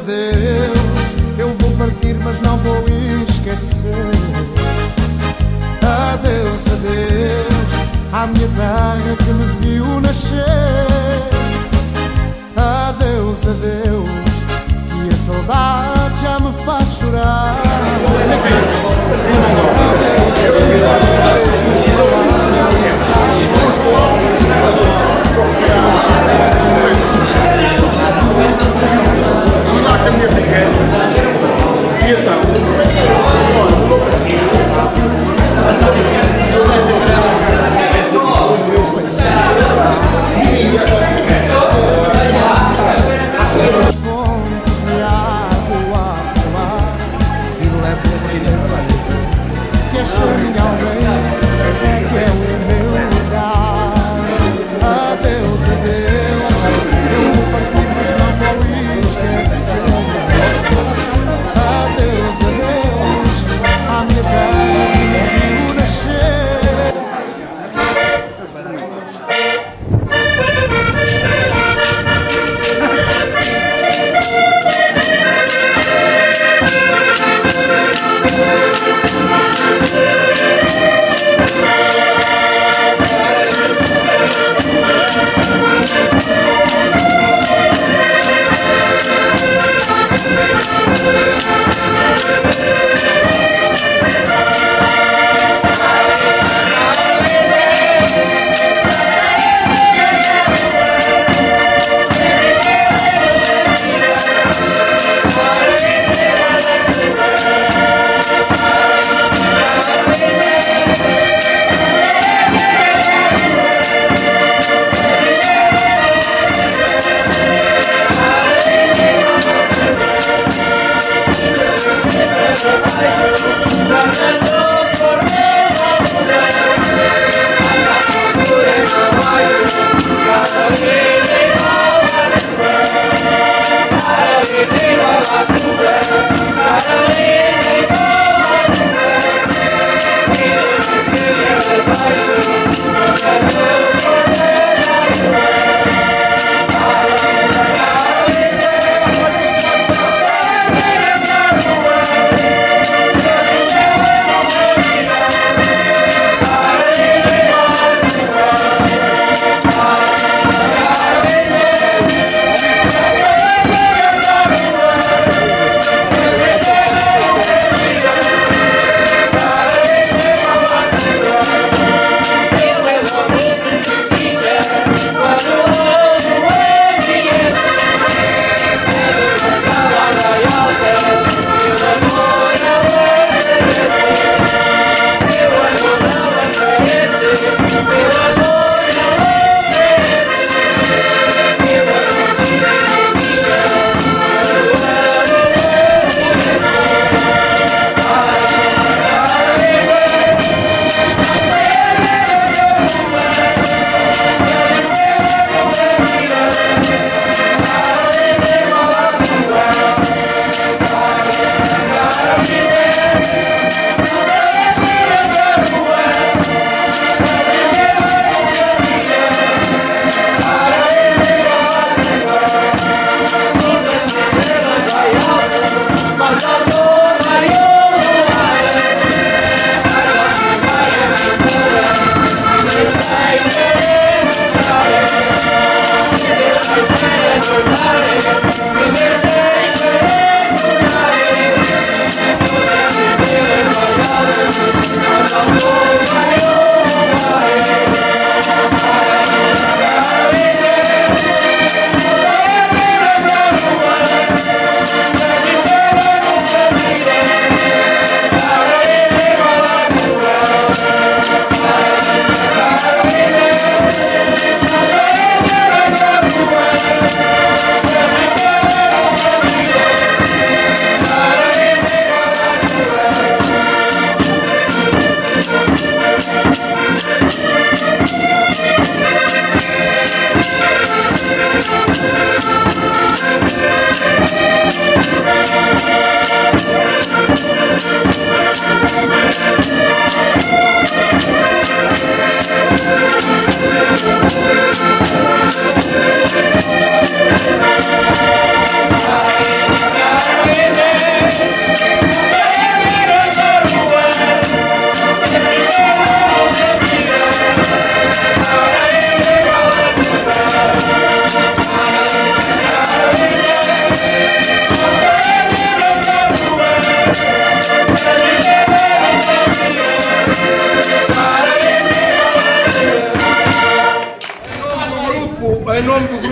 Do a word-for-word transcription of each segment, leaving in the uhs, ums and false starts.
adeus, eu vou partir mas não vou esquecer. Adeus, adeus, à minha terra que me viu nascer. Adeus, adeus, que a saudade já me faz chorar. Adeus, adeus,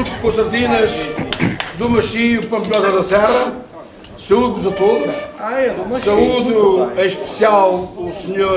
Grupo Concertinas do Machio Pampilhosa da Serra, saúdo-vos a todos, saúdo em especial o senhor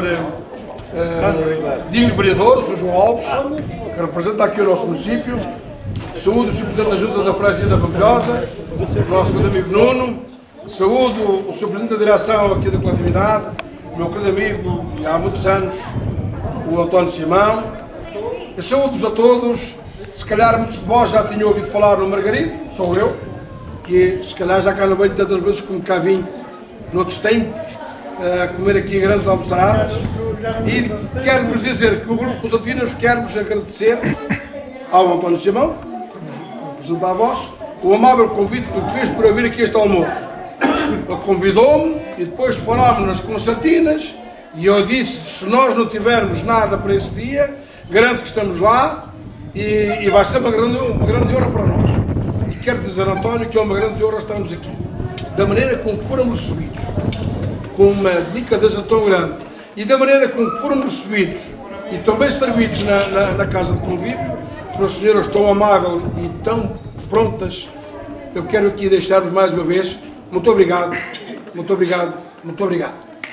uh, digno vereador, o senhor João Alves, que representa aqui o nosso município, saúdo o senhor Presidente da Junta da Freguesia da Pampilhosa, o nosso grande amigo Nuno, saúdo o senhor Presidente da Direção aqui da coletividade, o meu querido amigo, há muitos anos, o António Simão. Saúdo-vos a todos. Se calhar muitos de vós já tinham ouvido falar no Margarido, sou eu, que se calhar já cá não venho tantas vezes como cá vim noutros tempos, a comer aqui grandes almoçaradas. E quero-vos dizer que o Grupo Concertinas quer-vos agradecer ao António Simão, por representar a vós, o amável convite que me fez para vir aqui este almoço. Ele convidou-me e depois falámos nas concertinas e eu disse, se nós não tivermos nada para esse dia, garanto que estamos lá. E, e vai ser uma grande, uma grande honra para nós. E quero dizer, António, que é uma grande honra estarmos aqui. Da maneira com que foram recebidos, com uma delicadeza tão grande, e da maneira com que foram recebidos e tão bem servidos na, na, na casa de convívio, pelas senhoras tão amáveis e tão prontas, eu quero aqui deixar-vos mais uma vez, muito obrigado, muito obrigado, muito obrigado.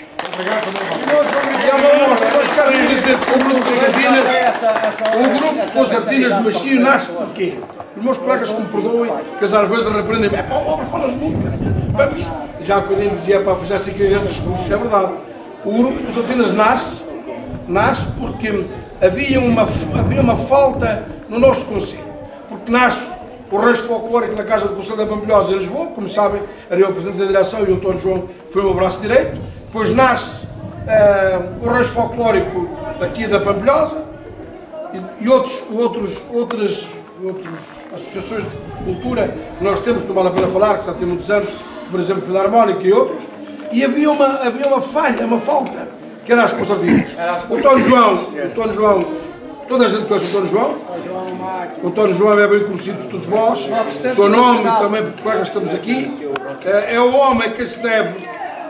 E é uma honra, eu quero dizer que o Grupo Concertinas, o Grupo Concertinas de Machio nasce porquê? Os meus colegas que me perdoem, que às vezes repreendem-me, é pá, obra, falas muito, cara. Vamos, já quando ele dizia, pá, já sei que é grande discurso, é verdade. O Grupo Concertinas nasce, nasce porque havia uma, havia uma falta no nosso concelho, porque nasce o rancho folclórico na Casa do Conselho da Pampilhosa em Lisboa, como sabem, era eu o Presidente da Direção e o António João foi o meu braço direito. Depois nasce uh, o rancho folclórico aqui da Pampilhosa e, e outros, outros, outras, outras associações de cultura que nós temos, que não vale a pena falar, que já tem muitos anos, por exemplo, Filarmónica e outros, e havia uma, havia uma falha, uma falta, que era as concertinas. O António João, o António João, toda a gente conhece o António João, o António João é bem conhecido por todos vós, o seu nome também por colegas que estamos aqui, é o homem que se deve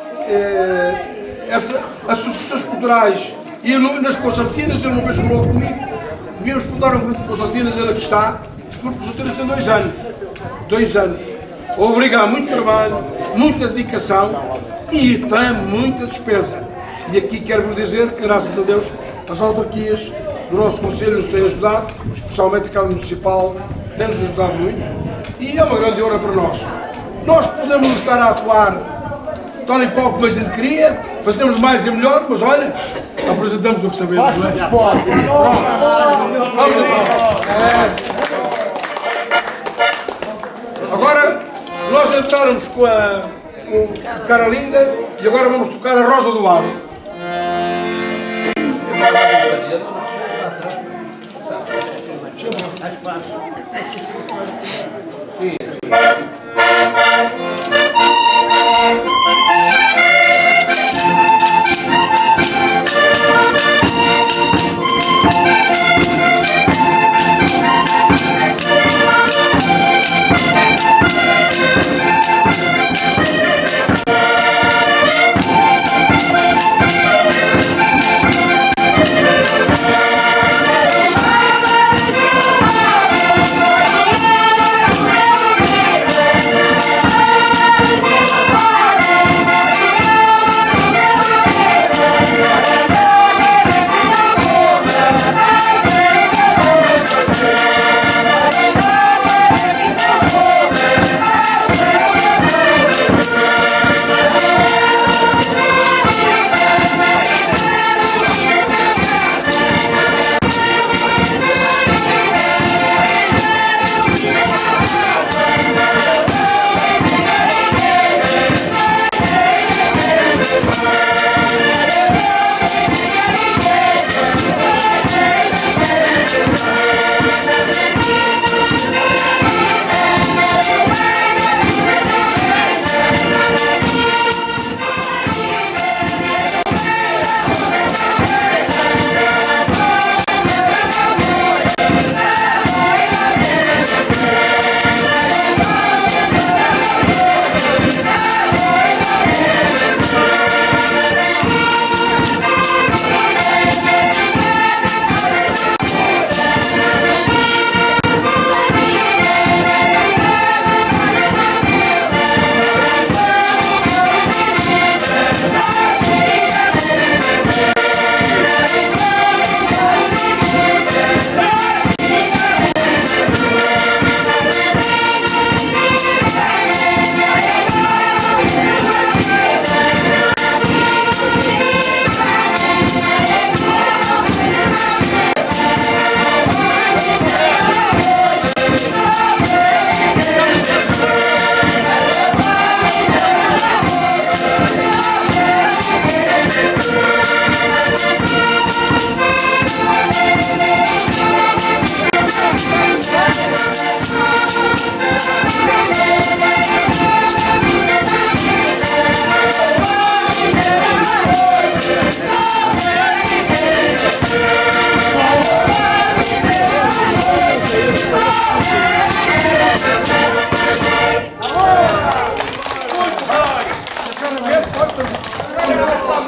as associações culturais e nas concertinas, ele uma vez falou comigo, devíamos fundar um grupo de concertinas, ele aqui está, este grupo de concertinas tem dois anos, dois anos, obriga a muito trabalho, muita dedicação e tem muita despesa. E aqui quero-vos dizer que, graças a Deus, as autarquias do nosso concelho nos têm ajudado, especialmente a Câmara Municipal, tem-nos ajudado muito, e é uma grande honra para nós. Nós podemos estar a atuar tal e qual como a gente queria, fazemos mais e melhor, mas olha, apresentamos o que sabemos, não é? Vamos agora, nós entramos com a, com o Cara Linda e agora vamos tocar a Rosa do Aro.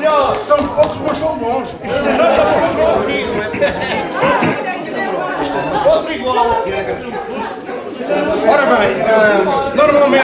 melhor. São poucos, mas são bons. Outro igual. Ora bem, uh, normalmente